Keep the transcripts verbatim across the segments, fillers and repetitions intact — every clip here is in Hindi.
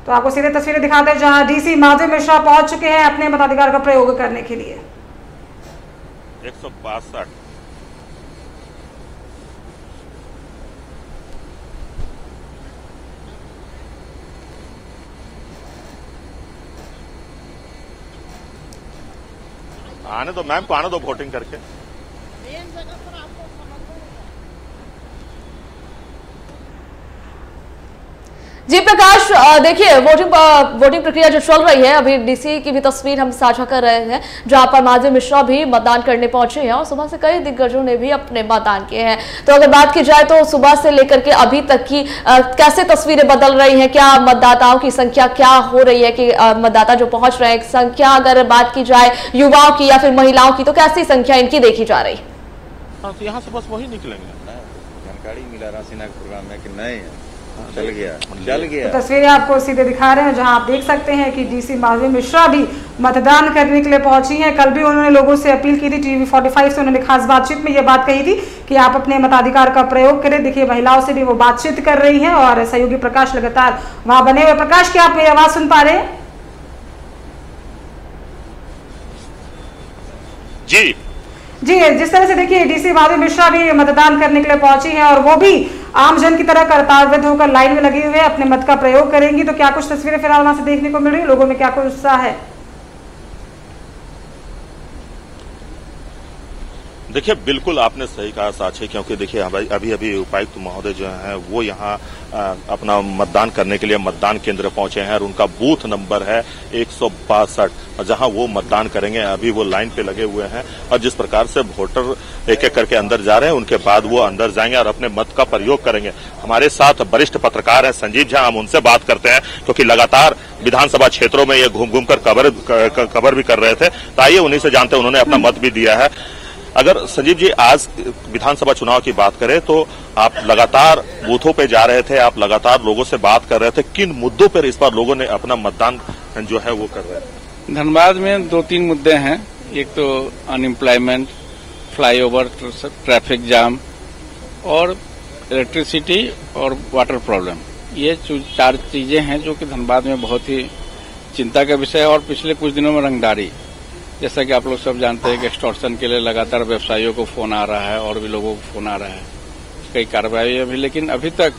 तो आपको सीधे तस्वीरें दिखाते हैं जहां डीसी माधवी मिश्रा पहुंच चुके हैं अपने मताधिकार का प्रयोग करने के लिए। एक सौ बासठ आने दो मैम को, आने दो वोटिंग करके। जी प्रकाश, देखिए वोटिंग वोटिंग प्रक्रिया जो चल रही है, अभी डीसी की भी तस्वीर हम साझा कर रहे हैं जहां पर माधवी मिश्रा भी मतदान करने पहुंचे हैं और सुबह से कई दिग्गजों ने भी अपने मतदान किए हैं। तो अगर बात की जाए तो सुबह से लेकर के अभी तक की आ, कैसे तस्वीरें बदल रही हैं, क्या मतदाताओं की संख्या क्या हो रही है कि आ, मतदाता जो पहुंच रहे हैं, संख्या अगर बात की जाए युवाओं की या फिर महिलाओं की, तो कैसी संख्या इनकी देखी जा रही है? हाँ, तो यहाँ से बस वही निकलेंगे। जानकारी मिला राशिना प्रोग्राम में कि नए चल गया चल गया तो तस्वीरें आपको सीधे दिखा रहे हैं जहां आप देख सकते हैं कि डीसी माधवी मिश्रा भी मतदान करने के लिए पहुंची हैं। कल भी उन्होंने लोगों से अपील की थी, टीवी पैंतालीस से उन्होंने खास बातचीत में ये बात कही थी कि आप अपने मताधिकार का प्रयोग करें। देखिए महिलाओं से भी वो बातचीत कर रही हैं और सहयोगी प्रकाश लगातार वहां बने हुए। प्रकाश, क्या आप मेरी आवाज सुन पा रहे हैं? जी जी, जिस तरह से देखिए डीसी माधवी मिश्रा भी मतदान करने के लिए पहुंची है और वो भी आम जन की तरह कतारबद्ध होकर लाइन में लगे हुए अपने मत का प्रयोग करेंगी। तो क्या कुछ तस्वीरें फिलहाल वहां से देखने को मिल रही है, लोगों में क्या कुछ उत्साह है? देखिए बिल्कुल आपने सही कहा साक्षी, क्योंकि देखिए अभी अभी उपायुक्त महोदय जो हैं वो यहाँ अपना मतदान करने के लिए मतदान केंद्र पहुंचे हैं और उनका बूथ नंबर है एक सौ बासठ, जहां वो मतदान करेंगे। अभी वो लाइन पे लगे हुए हैं और जिस प्रकार से वोटर एक एक करके अंदर जा रहे हैं, उनके बाद वो अंदर जाएंगे और अपने मत का प्रयोग करेंगे। हमारे साथ वरिष्ठ पत्रकार हैं संजीव झा, हम उनसे बात करते हैं क्योंकि लगातार विधानसभा क्षेत्रों में ये घूम घूम कर कवर कवर भी कर रहे थे। तो आइए उन्हीं से जानते हैं, उन्होंने अपना मत भी दिया है। अगर संजीव जी आज विधानसभा चुनाव की बात करें तो आप लगातार बूथों पे जा रहे थे, आप लगातार लोगों से बात कर रहे थे, किन मुद्दों पर इस बार लोगों ने अपना मतदान जो है वो कर रहे हैं? धनबाद में दो तीन मुद्दे हैं। एक तो अनएम्प्लॉयमेंट, फ्लाईओवर, ट्रैफिक जाम और इलेक्ट्रिसिटी और वाटर प्रॉब्लम। ये चार चीजें हैं जो कि धनबाद में बहुत ही चिंता का विषय है। और पिछले कुछ दिनों में रंगदारी, जैसा कि आप लोग सब जानते हैं कि एक्सटॉर्शन के लिए लगातार व्यवसायियों को फोन आ रहा है और भी लोगों को फोन आ रहा है, कई कार्रवाई अभी, लेकिन अभी तक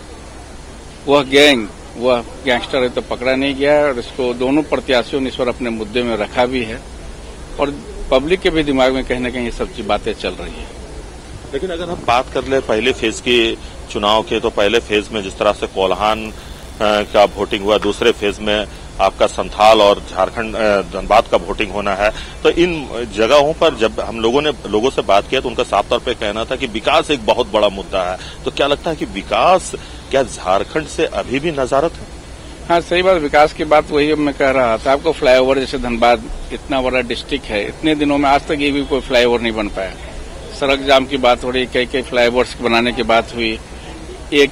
वह गैंग वह गैंगस्टर तो पकड़ा नहीं गया है और इसको दोनों प्रत्याशियों ने इस पर अपने मुद्दे में रखा भी है और पब्लिक के भी दिमाग में कहीं न कहीं ये सब बातें चल रही है। लेकिन अगर हम बात कर ले पहले फेज की चुनाव के, तो पहले फेज में जिस तरह से कोल्हान का वोटिंग हुआ, दूसरे फेज में आपका संथाल और झारखंड धनबाद का वोटिंग होना है। तो इन जगहों पर जब हम लोगों ने लोगों से बात किया तो उनका साफ तौर पे कहना था कि विकास एक बहुत बड़ा मुद्दा है। तो क्या लगता है कि विकास क्या झारखंड से अभी भी नजारत है? हाँ, सही बात, विकास की बात वही मैं कह रहा था आपको। फ्लाईओवर जैसे धनबाद इतना बड़ा डिस्ट्रिक्ट है, इतने दिनों में आज तक ये भी कोई फ्लाईओवर नहीं बन पाया। सड़क जाम की बात हो रही, कई कई फ्लाईओवर्स बनाने की बात हुई। एक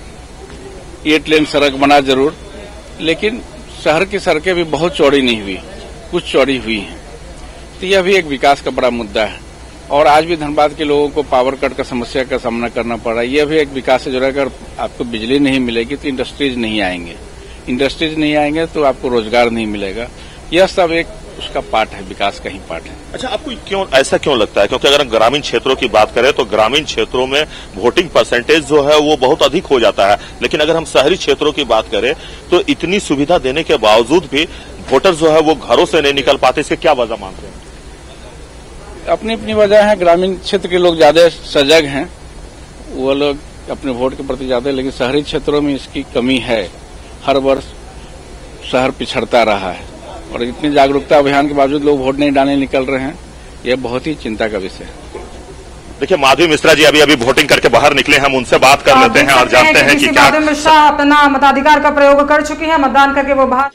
एट लेन सड़क बना जरूर, लेकिन शहर की सड़कें भी बहुत चौड़ी नहीं हुई, कुछ चौड़ी हुई हैं। तो यह भी एक विकास का बड़ा मुद्दा है। और आज भी धनबाद के लोगों को पावर कट का समस्या का सामना करना पड़ रहा है। यह भी एक विकास से जुड़ा है। अगर आपको बिजली नहीं मिलेगी तो इंडस्ट्रीज नहीं आएंगे, इंडस्ट्रीज नहीं आएंगे तो आपको रोजगार नहीं मिलेगा। यह सब एक उसका पार्ट है, विकास का ही पार्ट है। अच्छा, आपको क्यों ऐसा क्यों लगता है? क्योंकि अगर हम ग्रामीण क्षेत्रों की बात करें तो ग्रामीण क्षेत्रों में वोटिंग परसेंटेज जो है वो बहुत अधिक हो जाता है, लेकिन अगर हम शहरी क्षेत्रों की बात करें तो इतनी सुविधा देने के बावजूद भी वोटर जो है वो घरों से नहीं निकल पाते। इसके क्या वजह मानते हैं? अपनी अपनी वजह है। ग्रामीण क्षेत्र के लोग ज्यादा सजग हैं, वो लोग अपने वोट के प्रति ज्यादा, लेकिन शहरी क्षेत्रों में इसकी कमी है। हर वर्ष शहर पिछड़ता रहा है और इतनी जागरूकता अभियान के बावजूद लोग वोट नहीं डालने निकल रहे हैं। यह बहुत ही चिंता का विषय है। देखिए माधवी मिश्रा जी अभी अभी वोटिंग करके बाहर निकले, हम उनसे बात कर लेते हैं और जानते हैं कि क्या माधवी मिश्रा अपना मताधिकार का प्रयोग कर चुकी है, मतदान करके वो बाहर।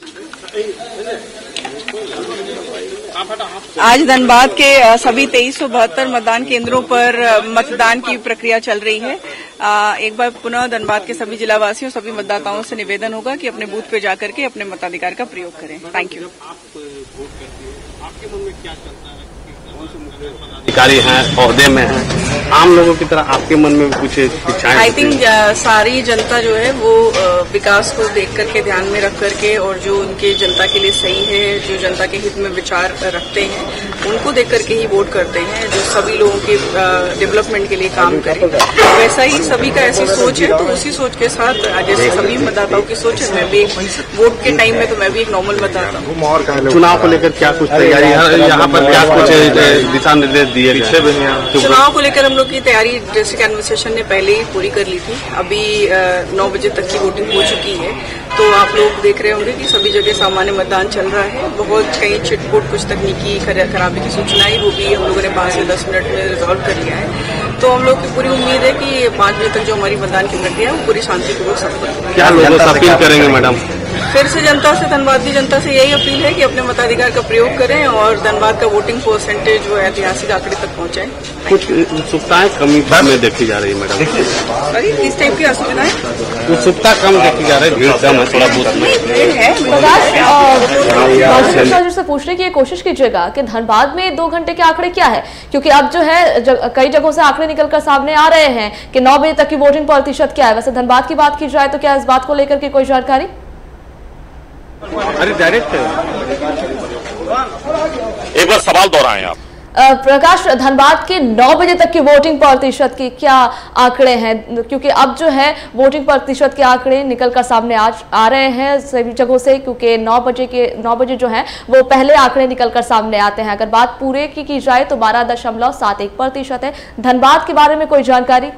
आज धनबाद के सभी तेईस सौ बहत्तर मतदान केंद्रों पर मतदान की प्रक्रिया चल रही है। एक बार पुनः धनबाद के सभी जिलावासियों, सभी मतदाताओं से निवेदन होगा कि अपने बूथ पे जाकर के अपने मताधिकार का प्रयोग करें। Thank you. आपके मन में क्या चलता है? अधिकारी हैं, ओहदे में हैं, आम लोगों की तरह आपके मन में कुछ इच्छाएं? आई थिंक सारी जनता जो है वो विकास को देख करके ध्यान में रख करके और जो उनके जनता के लिए सही है, जो जनता के हित में विचार रखते हैं, उनको देख करके ही वोट करते हैं, जो सभी लोगों के डेवलपमेंट के लिए काम करें। वैसा ही सभी का ऐसी सोच है, तो उसी सोच के साथ जैसे सभी मतदाताओं की सोच है, मैं भी वोट के टाइम में तो मैं भी एक नॉर्मल मतदाता हूँ। चुनाव को लेकर क्या कुछ तैयारी है यहाँ पर, क्या कुछ दिशा निर्देश दिए गए? चुनाव को लेकर हम लोग की तैयारी डिस्ट्रिक्ट एडमिनिस्ट्रेशन ने पहले ही पूरी कर ली थी। अभी नौ बजे तक की वोटिंग हो चुकी है, तो आप लोग देख रहे होंगे कि सभी जगह सामान्य मतदान चल रहा है। बहुत कई चिटपुट कुछ तकनीकी खराबी की सूचना आई, वो भी हम लोगों ने पाँच से दस मिनट में रिजॉल्व कर लिया है। तो हम लोग की पूरी उम्मीद है कि पाँच बजे तक जो हमारी मतदान की प्रक्रिया है वो पूरी शांतिपूर्वक सफल। क्या लोगों से अपील करेंगे मैडम? फिर से जनता से, धनबाद जनता से यही अपील है कि अपने मताधिकार का प्रयोग करें और धनबाद का वोटिंग परसेंटेज जो ऐतिहासिक आंकड़े तक पहुंचाएं। कुछ उत्सुकताएं कमी में देखी जा रही है मैडम? अरे किस टाइप की असुविधाएं? उत्सुकता कम देखी जा रही है, भीड़ कम है, थोड़ा बहुत है। से पूछने की कोशिश कीजिएगा कि धनबाद में दो घंटे के आंकड़े क्या है, क्योंकि अब जो है जग, कई जगहों से आंकड़े निकलकर सामने आ रहे हैं कि नौ बजे तक की वोटिंग प्रतिशत क्या है। वैसे धनबाद की बात की जाए तो क्या इस बात को लेकर के कोई जानकारी? अरे डायरेक्ट एक बार सवाल दोहराएं आप। प्रकाश, धनबाद के नौ बजे तक की वोटिंग प्रतिशत की क्या आंकड़े हैं, क्योंकि अब जो है वोटिंग प्रतिशत के आंकड़े निकलकर सामने आ, आ रहे हैं सभी जगहों से, क्योंकि नौ बजे के नौ बजे जो है वो पहले आंकड़े निकलकर सामने आते हैं। अगर बात पूरे की की जाए तो बारह दशमलव सात एक प्रतिशत है। धनबाद के बारे में कोई जानकारी?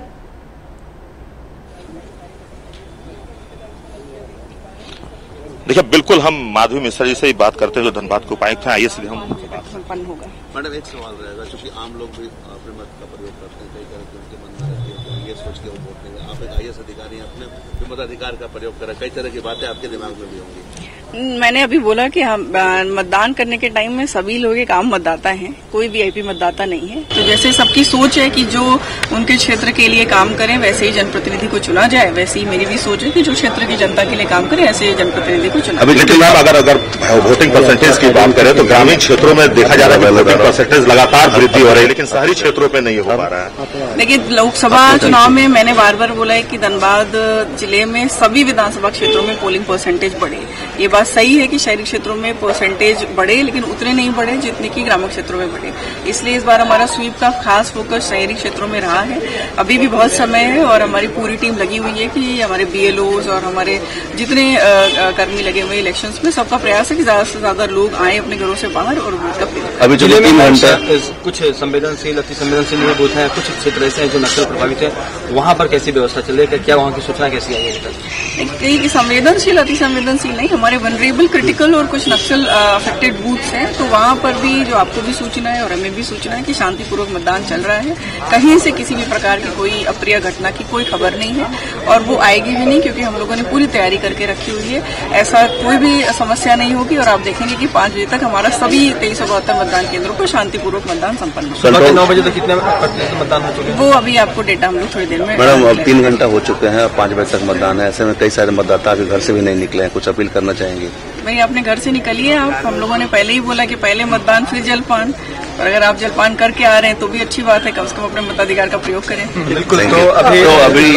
देखिए, बिल्कुल हम माधवी मिश्रा जी से ही बात करते हैं जो धनबाद के उपायुक्त हैं। आइए सीधे हम उनसे बात संपन्न होगा। मैडम, एक सवाल रहेगा, क्योंकि आम लोग भी अपने मत का प्रयोग करते हैं, कई तरह के उनके मन में रहती है, तो ये सोच के वो वोट देंगे। आप एक आई ए एस अधिकारी हैं, अपने मताधिकार का प्रयोग करें, कई तरह की बातें आपके दिमाग में भी होंगी। मैंने अभी बोला कि हम मतदान करने के टाइम में सभी लोग एक आम मतदाता हैं, कोई वीआईपी मतदाता नहीं है। तो जैसे सबकी सोच है कि जो उनके क्षेत्र के लिए काम करें वैसे ही जनप्रतिनिधि को चुना जाए, वैसे ही मेरी भी सोच है कि जो क्षेत्र की जनता के लिए काम करे ऐसे ही जनप्रतिनिधि को चुना। अभी लेकिन मैम अगर अगर वोटिंग परसेंटेज की बात करें तो ग्रामीण क्षेत्रों में देखा जा रहा है वोटिंग परसेंटेज लगातार वृद्धि हो रही है, लेकिन शहरी क्षेत्रों में नहीं हो पा रहा है। लेकिन लोकसभा चुनाव में मैंने बार बार बोला है कि धनबाद जिले में सभी विधानसभा क्षेत्रों में पोलिंग परसेंटेज बढ़े। ये बात सही है कि शहरी क्षेत्रों में परसेंटेज बढ़े, लेकिन उतने नहीं बढ़े जितने की ग्रामीण क्षेत्रों में बढ़े। इसलिए इस बार हमारा स्वीप का खास फोकस शहरी क्षेत्रों में रहा है। अभी भी बहुत समय है और हमारी पूरी टीम लगी हुई है कि हमारे बीएलओज और हमारे जितने कर्मी लगे हुए इलेक्शंस में, सबका प्रयास है कि ज्यादा से ज्यादा लोग आए अपने घरों से बाहर और वोट का प्रयोग। अभी जिले में कुछ संवेदनशील अति संवेदनशील बूथ है, कुछ क्षेत्र ऐसे हैं जो नक्सल प्रभावित है, वहाँ पर कैसी व्यवस्था चल रही है? क्या वहाँ की सूचना कैसी आई है? कई संवेदनशील अति संवेदनशील नहीं, हमारे वनरेबल क्रिटिकल और कुछ नक्सल अफेक्टेड बूथ्स हैं, तो वहाँ पर भी जो आपको भी सूचना है और हमें भी सूचना है कि शांतिपूर्वक मतदान चल रहा है। कहीं से किसी भी प्रकार की कोई अप्रिय घटना की कोई खबर नहीं है और वो आएगी भी नहीं, क्योंकि हम लोगों ने पूरी तैयारी करके रखी हुई है। ऐसा कोई भी समस्या नहीं होगी और आप देखेंगे कि पाँच बजे तक हमारा सभी तेईस सौ बहत्तर मतदान केंद्रों पर शांतिपूर्वक मतदान संपन्न होगा। सुबह के नौ बजे तक कितने मतदान हो चुके हैं? वो अभी आपको डेटा हम लोग थोड़ी देर में। मैडम, अब तीन घंटा हो चुके हैं, पाँच बजे तक मतदान है, ऐसे में कई सारे मतदाता अभी घर से भी नहीं निकले हैं, कुछ अपील करना चाहेंगे? भाई अपने घर से निकलिए आप। हम लोगों ने पहले ही बोला कि पहले मतदान फिर जलपान, और अगर आप जलपान करके आ रहे हैं तो भी अच्छी बात है, कम से कम अपने मताधिकार का प्रयोग करें। बिल्कुल। तो अभी तो अभी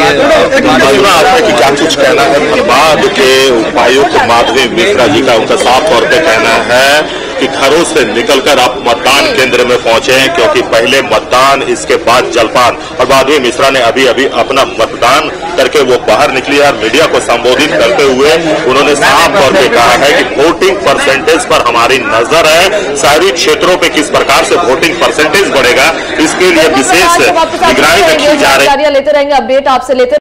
क्या कुछ कहना है धनबाद के उपायुक्त माधवी मिश्रा जी का? उनका साफ तौर पे कहना है कि घरों से निकलकर आप मतदान केंद्र में पहुंचे हैं, क्योंकि पहले मतदान, इसके बाद जलपान। और माधवी मिश्रा ने अभी अभी अपना मतदान करके वो बाहर निकली और मीडिया को संबोधित करते हुए उन्होंने साफ तौर पे कहा है कि वोटिंग परसेंटेज पर हमारी नजर है, शहरी क्षेत्रों पे किस प्रकार से वोटिंग परसेंटेज बढ़ेगा इसके लिए विशेष निगरानी रखी जा रही है। लेते रहेंगे, अपडेट आपसे लेते